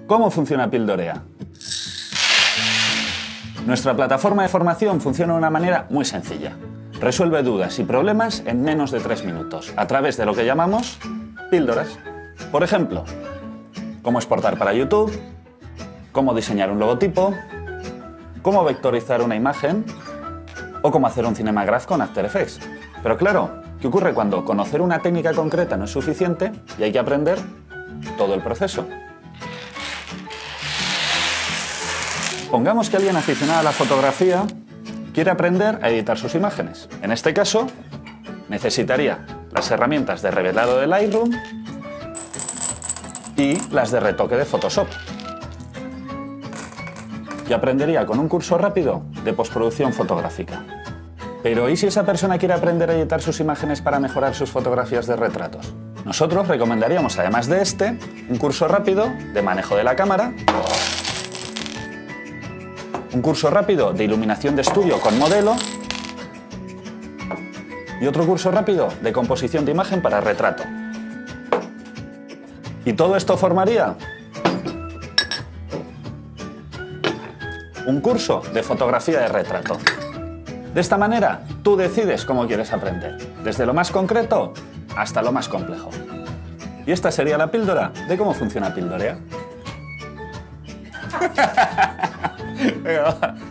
¿Cómo funciona Pildorea? Nuestra plataforma de formación funciona de una manera muy sencilla. Resuelve dudas y problemas en menos de 3 minutos, a través de lo que llamamos píldoras. Por ejemplo, cómo exportar para YouTube, cómo diseñar un logotipo, cómo vectorizar una imagen o cómo hacer un cinemagraph con After Effects. Pero claro, ¿qué ocurre cuando conocer una técnica concreta no es suficiente y hay que aprender todo el proceso? Pongamos que alguien aficionado a la fotografía quiere aprender a editar sus imágenes. En este caso, necesitaría las herramientas de revelado de Lightroom y las de retoque de Photoshop. Y aprendería con un curso rápido de postproducción fotográfica. Pero ¿y si esa persona quiere aprender a editar sus imágenes para mejorar sus fotografías de retratos? Nosotros recomendaríamos, además de este, un curso rápido de manejo de la cámara, un curso rápido de iluminación de estudio con modelo y otro curso rápido de composición de imagen para retrato. Y todo esto formaría un curso de fotografía de retrato. De esta manera, tú decides cómo quieres aprender, desde lo más concreto hasta lo más complejo. Y esta sería la píldora de cómo funciona Pildorea. Venga, va.